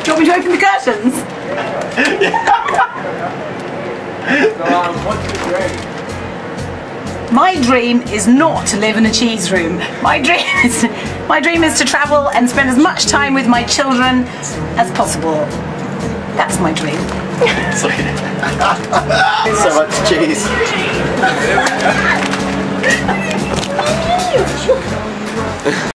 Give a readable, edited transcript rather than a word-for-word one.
Do you want me to open the curtains? My dream is not to live in a cheese room. My dream is to travel and spend as much time with my children as possible. That's my dream. So much cheese.